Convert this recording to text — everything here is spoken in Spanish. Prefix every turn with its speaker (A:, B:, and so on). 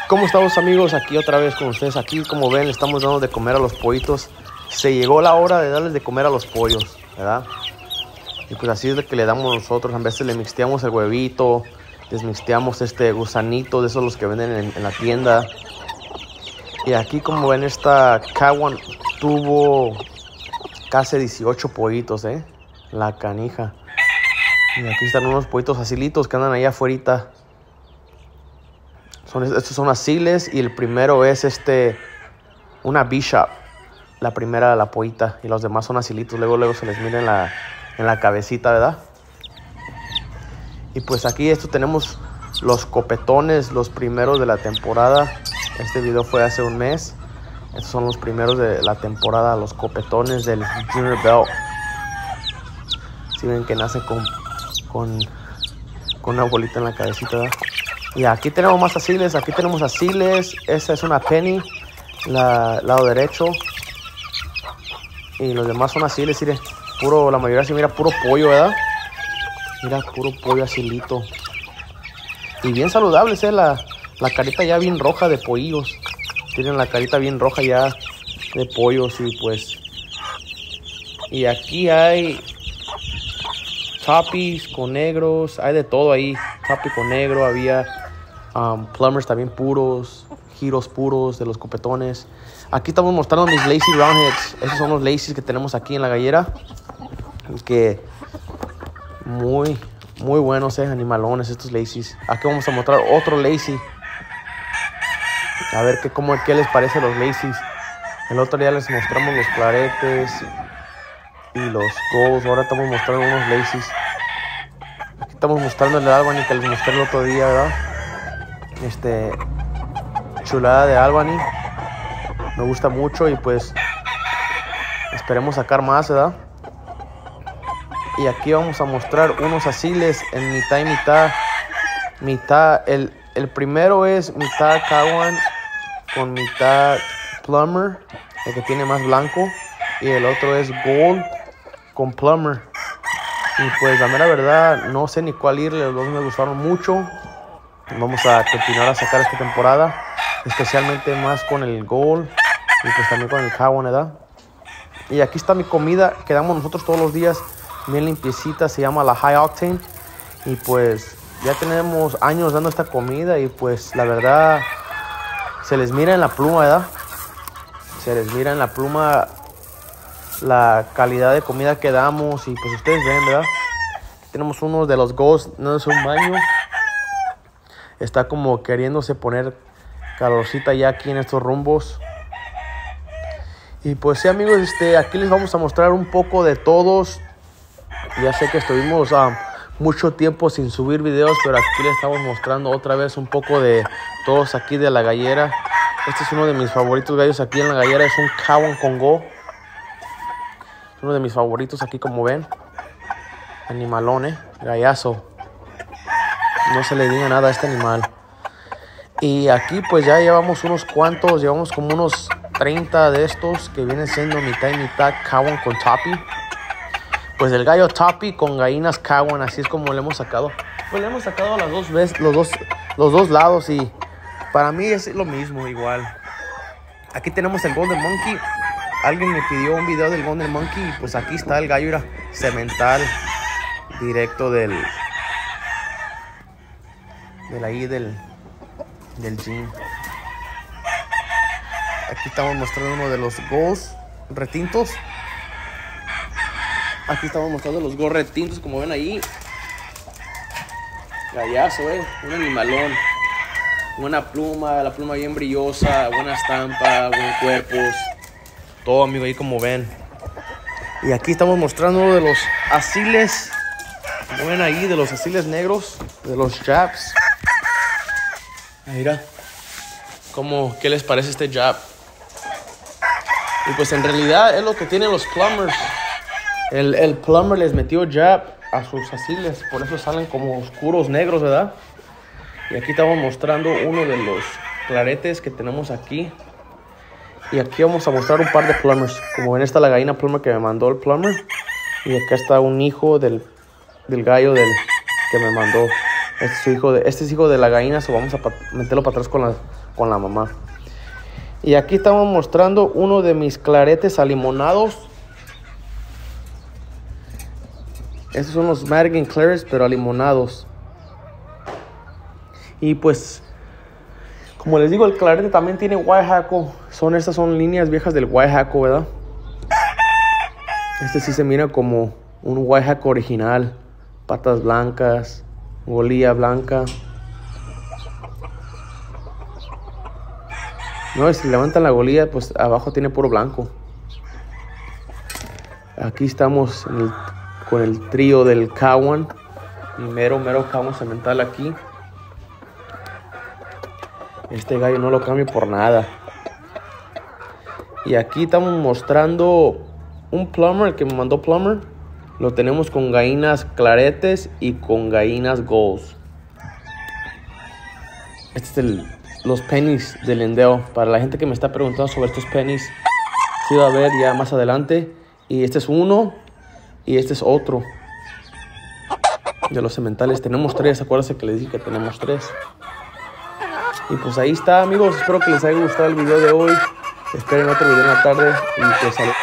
A: ¿Cómo estamos, amigos? Aquí otra vez con ustedes. Aquí, como ven, le estamos dando de comer a los pollitos. Se llegó la hora de darles de comer a los pollos, ¿verdad? Y pues así es de que le damos nosotros. A veces le mixteamos el huevito, les mixteamos este gusanito de esos los que venden en la tienda. Y aquí, como ven, esta Kawan tuvo casi 18 pollitos, la canija. Y aquí están unos pollitos asilitos que andan allá afuera. Estos son asiles y el primero es una bishop. La primera, la pollita, y los demás son asilitos. Luego se les mira en la cabecita, ¿verdad? Y pues aquí tenemos los copetones, los primeros de la temporada. Este video fue hace un mes. Estos son los primeros de la temporada, los copetones del Junior Belt. Si ven que nace con una bolita en la cabecita, ¿verdad? Y aquí tenemos más asiles. Aquí tenemos asiles. Esta es una penny, lado derecho. Y los demás son asiles, mire. La mayoría se mira puro pollo, ¿verdad? Mira, puro pollo asilito. Y bien saludables, la carita ya bien roja de pollos. Tienen la carita bien roja ya de pollos y pues... Y aquí hay Toppies con negros, hay de todo ahí. Toppy con negro, había plumbers también puros, giros puros de los copetones. Aquí estamos mostrando mis lazy roundheads. Esos son los lacies que tenemos aquí en la gallera. Que muy buenos, animalones estos lacies. Aquí vamos a mostrar otro lacy. A ver qué les parece los lacies. El otro día les mostramos los claretes y los golds. Ahora estamos mostrando unos lacies. Aquí estamos mostrando el Albany que les mostré el otro día, ¿verdad? Chulada de Albany. Me gusta mucho y pues esperemos sacar más, ¿verdad? Y aquí vamos a mostrar unos asiles en mitad y mitad. El primero es mitad Kawan con mitad plumber, el que tiene más blanco. Y el otro es gold con plumber. Y pues la mera verdad no sé ni cuál ir, los dos me gustaron mucho. Vamos a continuar a sacar esta temporada, especialmente más con el gold y pues también con el Kawan, ¿verdad? Y aquí está mi comida que damos nosotros todos los días, bien limpiecita, se llama la High Octane. Y pues ya tenemos años dando esta comida y pues la verdad se les mira en la pluma, ¿verdad? Se les mira en la pluma la calidad de comida que damos y pues ustedes ven, ¿verdad? Tenemos uno de los Ghosts, no es un baño. Está como queriéndose poner calorcita ya aquí en estos rumbos. Y pues sí, amigos, aquí les vamos a mostrar un poco de todos. Ya sé que estuvimos mucho tiempo sin subir videos, pero aquí les estamos mostrando otra vez un poco de todos aquí de la gallera. Este es uno de mis favoritos gallos aquí en la gallera, es un Kawan Congo. Es uno de mis favoritos aquí, como ven. Animalón, gallazo. No se le diga nada a este animal. Y aquí pues ya llevamos unos cuantos, llevamos como unos 30 de estos que vienen siendo mitad y mitad Kawan con Toppy. Pues el gallo Toppy con gallinas Kawan, así es como le hemos sacado. Pues le hemos sacado las dos veces, los dos lados y para mí es lo mismo, igual. Aquí tenemos el Golden Monkey. Alguien me pidió un video del Golden Monkey y pues aquí está el gallo, era cemental directo del gym. Aquí estamos mostrando uno de los Golds retintos. Aquí estamos mostrando los Golds retintos, como ven ahí. Gallazo, un animalón. Buena pluma, la pluma bien brillosa, buena estampa, buen cuerpo. Todo, amigo, ahí como ven. Y aquí estamos mostrando uno de los asiles. Como ven ahí, de los asiles negros, de los Japs. Mira, ¿qué les parece este Jap? Y pues en realidad es lo que tienen los plumbers. El plumber les metió Jap a sus asiles, por eso salen como oscuros negros, ¿verdad? Y aquí estamos mostrando uno de los claretes que tenemos aquí. Y aquí vamos a mostrar un par de plumbers. Como ven, está la gallina plumber que me mandó el plumber. Y acá está un hijo del gallo que me mandó. Este es hijo de la gallina, so vamos a meterlo para atrás con la mamá. Y aquí estamos mostrando uno de mis claretes alimonados. Estos son los Madigan Clarets, pero alimonados. Y pues, como les digo, el clarete también tiene Waihaco. Estas son líneas viejas del Waihaco, ¿verdad? Este sí se mira como un Waihaco original. Patas blancas, golilla blanca. No, y si levantan la golilla, pues abajo tiene puro blanco. Aquí estamos con el trío del Cowan. Mi mero Cowan semental aquí. Este gallo no lo cambio por nada. Y aquí estamos mostrando un Plummer, el que me mandó Plummer. Lo tenemos con gallinas claretes y con gallinas golds. Este es los pennies del Lindale. Para la gente que me está preguntando sobre estos pennies, sí va a ver ya más adelante. Y este es uno y este es otro. De los sementales tenemos 3. Acuérdense que les dije que tenemos 3. Y pues ahí está, amigos. Espero que les haya gustado el video de hoy. Esperen otro video en la tarde. Y pues salud.